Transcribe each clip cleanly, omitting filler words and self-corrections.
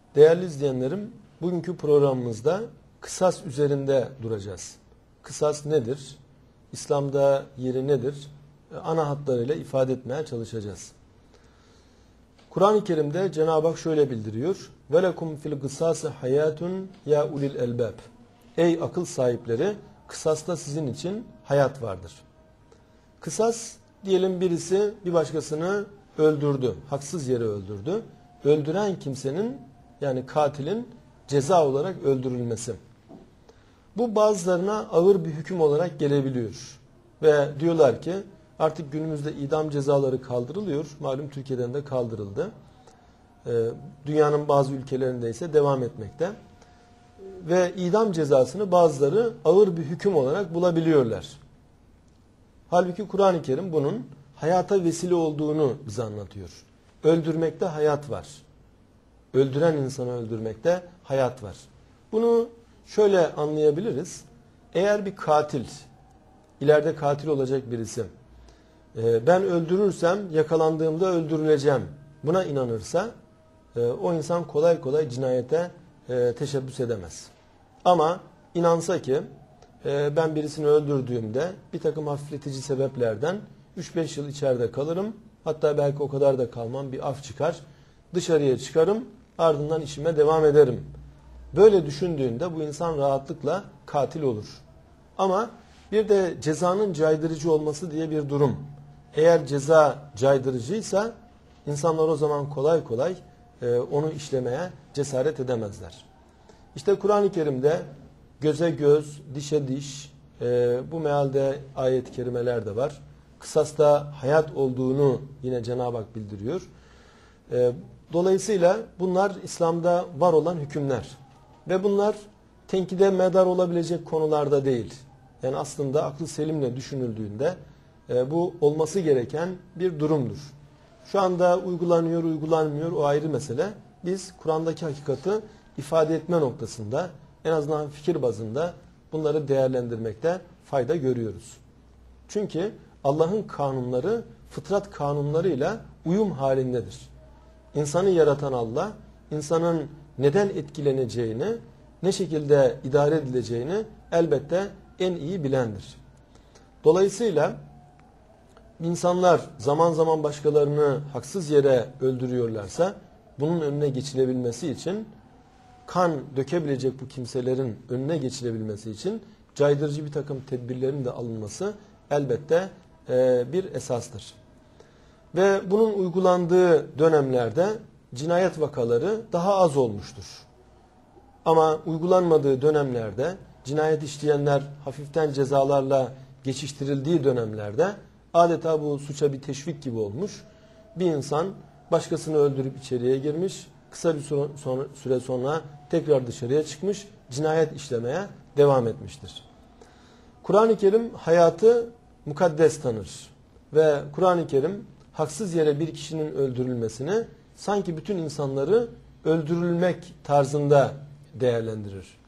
Değerli izleyenlerim, bugünkü programımızda kısas üzerinde duracağız. Kısas nedir? İslam'da yeri nedir? Ana hatlarıyla ifade etmeye çalışacağız. Kur'an-ı Kerim'de Cenab-ı Hak şöyle bildiriyor. وَلَكُمْ فِي الْقِسَاسِ حَيَاتٌ يَا اُلِي الْاَلْبَابِ Ey akıl sahipleri, kısasta sizin için hayat vardır. Kısas, diyelim birisi bir başkasını öldürdü, haksız yere öldürdü. Öldüren kimsenin, yani katilin ceza olarak öldürülmesi. Bu bazılarına ağır bir hüküm olarak gelebiliyor. Ve diyorlar ki artık günümüzde idam cezaları kaldırılıyor. Malum Türkiye'den de kaldırıldı. Dünyanın bazı ülkelerinde ise devam etmekte. Ve idam cezasını bazıları ağır bir hüküm olarak bulabiliyorlar. Halbuki Kur'an-ı Kerim bunun hayata vesile olduğunu bize anlatıyor. Öldürmekte hayat var. Öldüren insanı öldürmekte hayat var. Bunu şöyle anlayabiliriz. Eğer bir katil, ileride katil olacak birisi, ben öldürürsem yakalandığımda öldürüleceğim, buna inanırsa o insan kolay kolay cinayete teşebbüs edemez. Ama inansa ki ben birisini öldürdüğümde bir takım hafifletici sebeplerden 3-5 yıl içeride kalırım, hatta belki o kadar da kalmam, bir af çıkar, dışarıya çıkarım, ardından işime devam ederim. Böyle düşündüğünde bu insan rahatlıkla katil olur. Ama bir de cezanın caydırıcı olması diye bir durum. Eğer ceza caydırıcıysa insanlar o zaman kolay kolay onu işlemeye cesaret edemezler. İşte Kur'an-ı Kerim'de göze göz, dişe diş, bu mealde ayet-i kerimeler de var. Kısasta hayat olduğunu yine Cenab-ı Hak bildiriyor. Dolayısıyla bunlar İslam'da var olan hükümler. Ve bunlar tenkide medar olabilecek konularda değil. Yani aslında aklı selimle düşünüldüğünde bu olması gereken bir durumdur. Şu anda uygulanıyor, uygulanmıyor, o ayrı mesele. Biz Kur'an'daki hakikati ifade etme noktasında, en azından fikir bazında bunları değerlendirmekte fayda görüyoruz. Çünkü Allah'ın kanunları fıtrat kanunlarıyla uyum halindedir. İnsanı yaratan Allah, insanın neden etkileneceğini, ne şekilde idare edileceğini elbette en iyi bilendir. Dolayısıyla insanlar zaman zaman başkalarını haksız yere öldürüyorlarsa, bunun önüne geçilebilmesi için, kan dökebilecek bu kimselerin önüne geçilebilmesi için caydırıcı bir takım tedbirlerin de alınması elbette bir esastır. Ve bunun uygulandığı dönemlerde cinayet vakaları daha az olmuştur. Ama uygulanmadığı dönemlerde, cinayet işleyenler hafiften cezalarla geçiştirildiği dönemlerde adeta bu suça bir teşvik gibi olmuş. Bir insan başkasını öldürüp içeriye girmiş, kısa bir süre sonra tekrar dışarıya çıkmış, cinayet işlemeye devam etmiştir. Kur'an-ı Kerim hayatı mukaddes tanır. Ve Kur'an-ı Kerim haksız yere bir kişinin öldürülmesini sanki bütün insanları öldürülmek tarzında değerlendirir.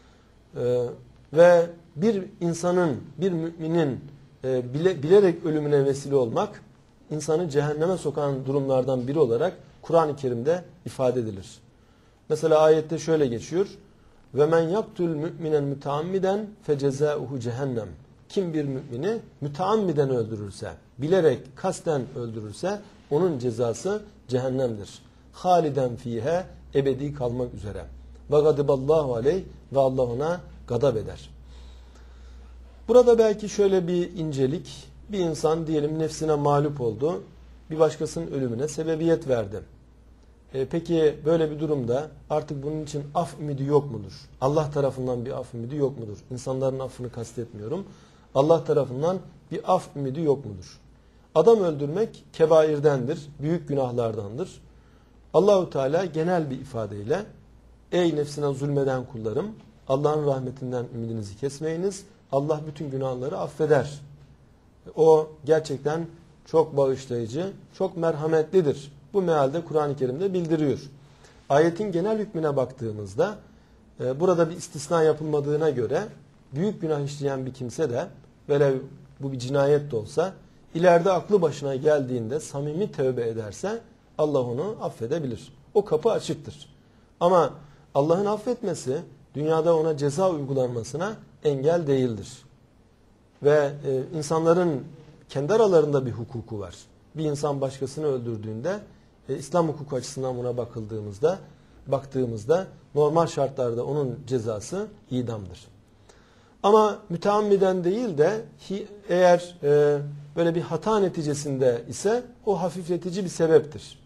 Ve bir insanın, bir müminin bilerek ölümüne vesile olmak, insanı cehenneme sokan durumlardan biri olarak Kur'an-ı Kerim'de ifade edilir. Mesela ayette şöyle geçiyor. وَمَنْ يَقْتُلْ مُؤْمِنًا مُتَعَمِّدًا فَجَزَاؤُهُ cehennem. Kim bir mümini müteammiden öldürürse, bilerek, kasten öldürürse onun cezası cehennemdir. Haliden fiha, ebedi kalmak üzere. Ve gadiballahu aleyh, ve Allah ona gadab eder. Burada belki şöyle bir incelik, bir insan diyelim nefsine mağlup oldu, bir başkasının ölümüne sebebiyet verdi. Peki böyle bir durumda artık bunun için af ümidi yok mudur? Allah tarafından bir af ümidi yok mudur? İnsanların affını kastetmiyorum. Allah tarafından bir af ümidi yok mudur? Adam öldürmek kebairdendir, büyük günahlardandır. Allahu Teala genel bir ifadeyle ey nefsine zulmeden kullarım, Allah'ın rahmetinden ümidinizi kesmeyiniz. Allah bütün günahları affeder. O gerçekten çok bağışlayıcı, çok merhametlidir. Bu mealde Kur'an-ı Kerim'de bildiriyor. Ayetin genel hükmüne baktığımızda burada bir istisna yapılmadığına göre büyük günah işleyen bir kimse de velev bu bir cinayet de olsa ileride aklı başına geldiğinde samimi tövbe ederse Allah onu affedebilir. O kapı açıktır. Ama Allah'ın affetmesi dünyada ona ceza uygulanmasına engel değildir. Ve insanların kendi aralarında bir hukuku var. Bir insan başkasını öldürdüğünde İslam hukuku açısından buna baktığımızda normal şartlarda onun cezası idamdır. Ama müteammiden değil de eğer böyle bir hata neticesinde ise o hafifletici bir sebeptir.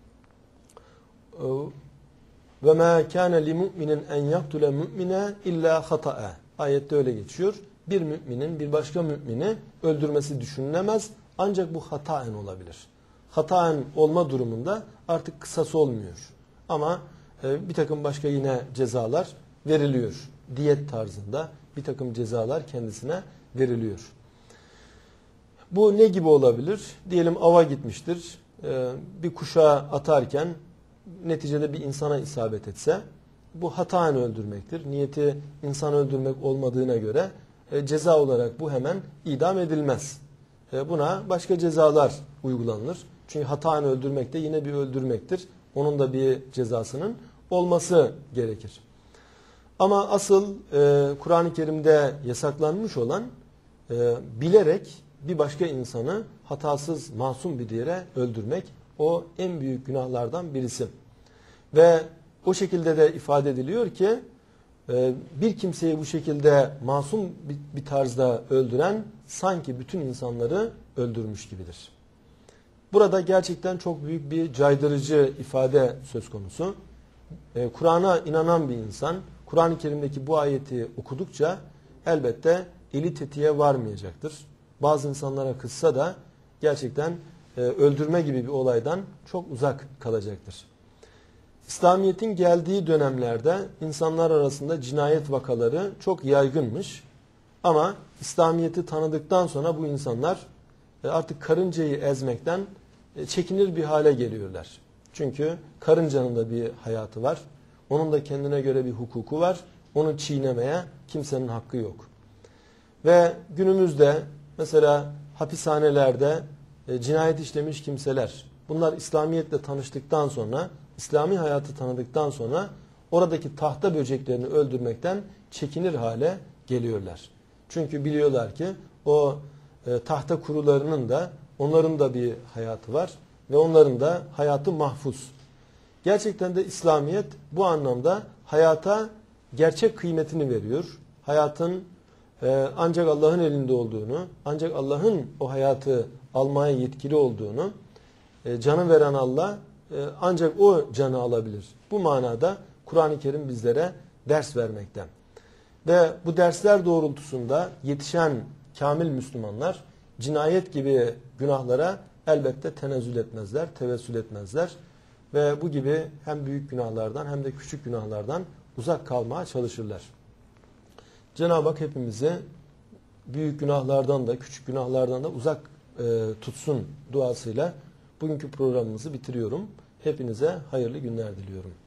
Ve ma kana li mu'minin en yaktule mu'mine illa hata'a. Ayette öyle geçiyor. Bir müminin bir başka mümini öldürmesi düşünülemez. Ancak bu hataen olabilir. Hataen olma durumunda artık kısas olmuyor. Ama bir takım başka yine cezalar veriliyor. Diyet tarzında bir takım cezalar kendisine veriliyor. Bu ne gibi olabilir? Diyelim ava gitmiştir. Bir kuşağı atarken neticede bir insana isabet etse bu hataen öldürmektir. Niyeti insan öldürmek olmadığına göre ceza olarak bu hemen idam edilmez. Buna başka cezalar uygulanır. Çünkü hataen öldürmek de yine bir öldürmektir. Onun da bir cezasının olması gerekir. Ama asıl Kur'an-ı Kerim'de yasaklanmış olan bilerek bir başka insanı hatasız, masum bir yere öldürmek, o en büyük günahlardan birisi. Ve o şekilde de ifade ediliyor ki bir kimseyi bu şekilde masum bir tarzda öldüren sanki bütün insanları öldürmüş gibidir. Burada gerçekten çok büyük bir caydırıcı ifade söz konusu. Kur'an'a inanan bir insan Kur'an-ı Kerim'deki bu ayeti okudukça elbette eli tetiğe varmayacaktır. Bazı insanlara kızsa da gerçekten öldürme gibi bir olaydan çok uzak kalacaktır. İslamiyet'in geldiği dönemlerde insanlar arasında cinayet vakaları çok yaygınmış. Ama İslamiyet'i tanıdıktan sonra bu insanlar artık karıncayı ezmekten çekinir bir hale geliyorlar. Çünkü karıncanın da bir hayatı var. Onun da kendine göre bir hukuku var. Onu çiğnemeye kimsenin hakkı yok. Ve günümüzde mesela hapishanelerde cinayet işlemiş kimseler, bunlar İslamiyetle tanıştıktan sonra, İslami hayatı tanıdıktan sonra oradaki tahta böceklerini öldürmekten çekinir hale geliyorlar. Çünkü biliyorlar ki o tahta kurularının da, onların da bir hayatı var ve onların da hayatı mahfuz. Gerçekten de İslamiyet bu anlamda hayata gerçek kıymetini veriyor. Hayatın ancak Allah'ın elinde olduğunu, ancak Allah'ın o hayatı almaya yetkili olduğunu, canı veren Allah ancak o canı alabilir. Bu manada Kur'an-ı Kerim bizlere ders vermekte. Ve bu dersler doğrultusunda yetişen kamil Müslümanlar cinayet gibi günahlara elbette tenezzül etmezler, tevessül etmezler. Ve bu gibi hem büyük günahlardan hem de küçük günahlardan uzak kalmaya çalışırlar. Cenab-ı Hak hepimizi büyük günahlardan da küçük günahlardan da uzak tutsun duasıyla bugünkü programımızı bitiriyorum. Hepinize hayırlı günler diliyorum.